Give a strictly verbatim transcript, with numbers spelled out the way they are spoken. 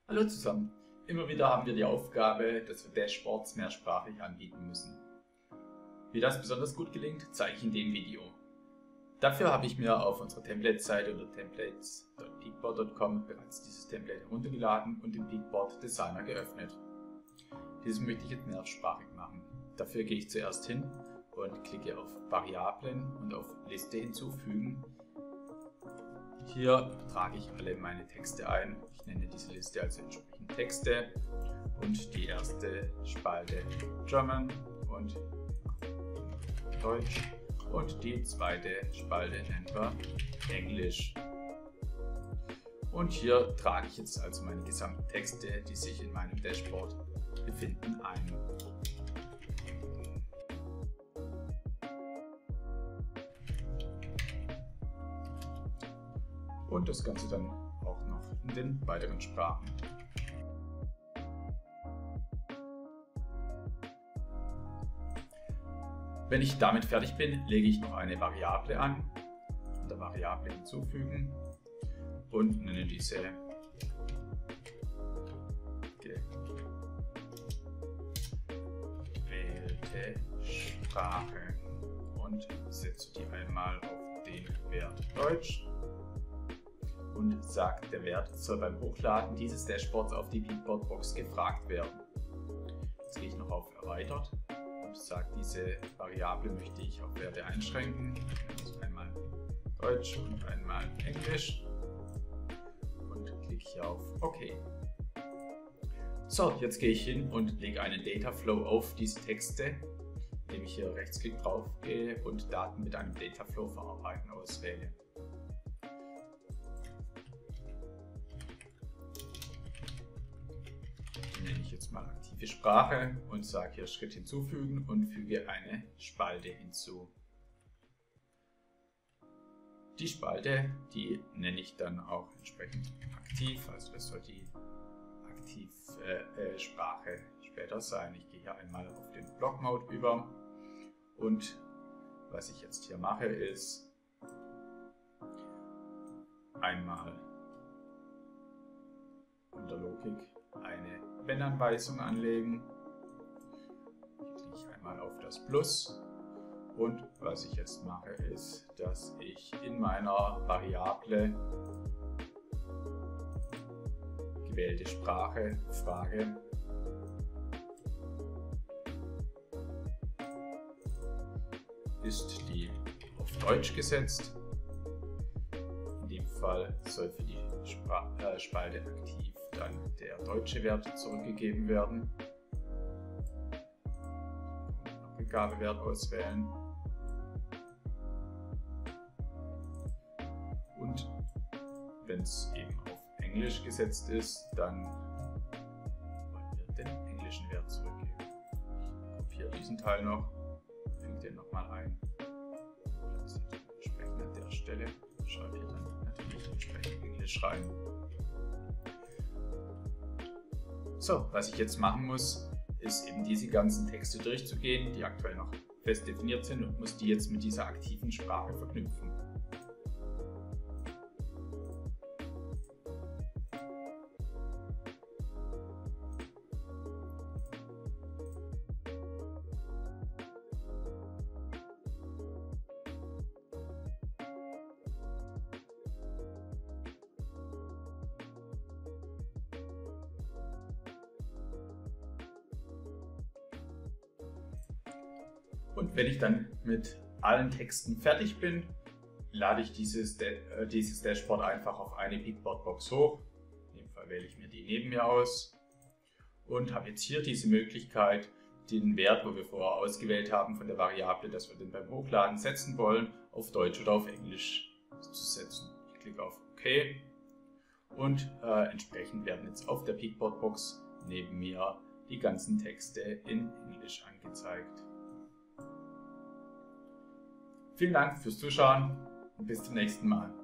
Hallo zusammen! Immer wieder haben wir die Aufgabe, dass wir Dashboards mehrsprachig anbieten müssen. Wie das besonders gut gelingt, zeige ich in dem Video. Dafür habe ich mir auf unserer Template-Seite unter templates punkt peakboard punkt com bereits dieses Template heruntergeladen und den Peakboard Designer geöffnet. Dieses möchte ich jetzt mehrsprachig machen. Dafür gehe ich zuerst hin und klicke auf Variablen und auf Liste hinzufügen. Hier trage ich alle meine Texte ein. Ich nenne diese Liste also entsprechend Texte und die erste Spalte German und Deutsch und die zweite Spalte nennen wir Englisch. Und hier trage ich jetzt also meine gesamten Texte, die sich in meinem Dashboard befinden, ein. Und das Ganze dann auch noch in den weiteren Sprachen. Wenn ich damit fertig bin, lege ich noch eine Variable an, unter Variable hinzufügen und nenne diese gewählte Sprache und setze die einmal auf den Wert Deutsch. Und sagt, der Wert soll beim Hochladen dieses Dashboards auf die Peakboard-Box gefragt werden. Jetzt gehe ich noch auf Erweitert und sage, diese Variable möchte ich auf Werte einschränken. Also einmal Deutsch und einmal Englisch. Und klicke hier auf OK. So, jetzt gehe ich hin und lege einen Data Flow auf diese Texte, indem ich hier Rechtsklick drauf gehe und Daten mit einem Data Flow verarbeiten auswähle. Nenne ich jetzt mal aktive Sprache und sage hier Schritt hinzufügen und füge eine Spalte hinzu. Die Spalte, die nenne ich dann auch entsprechend aktiv, also das soll die Aktivsprache äh, später sein. Ich gehe hier einmal auf den Block Mode über und was ich jetzt hier mache ist einmal unter Logik eine Wenn-Anweisung anlegen. Hier klicke ich einmal auf das Plus und was ich jetzt mache ist, dass ich in meiner Variable gewählte Sprache frage, ist die auf Deutsch gesetzt. In dem Fall soll für die Spra äh, Spalte aktiv dann der deutsche Wert zurückgegeben werden. Rückgabewert auswählen. Und wenn es eben auf Englisch gesetzt ist, dann wollen wir den englischen Wert zurückgeben. Ich kopiere diesen Teil noch, füge den nochmal ein. Entsprechend an der Stelle schreibe hier dann natürlich entsprechend Englisch rein. So, was ich jetzt machen muss, ist eben diese ganzen Texte durchzugehen, die aktuell noch fest definiert sind, und muss die jetzt mit dieser aktiven Sprache verknüpfen. Und wenn ich dann mit allen Texten fertig bin, lade ich dieses, äh, dieses Dashboard einfach auf eine Peakboard-Box hoch. In dem Fall wähle ich mir die neben mir aus und habe jetzt hier diese Möglichkeit, den Wert, wo wir vorher ausgewählt haben von der Variable, dass wir den beim Hochladen setzen wollen, auf Deutsch oder auf Englisch zu setzen. Ich klicke auf OK und äh, entsprechend werden jetzt auf der Peakboard-Box neben mir die ganzen Texte in Englisch angezeigt. Vielen Dank fürs Zuschauen und bis zum nächsten Mal.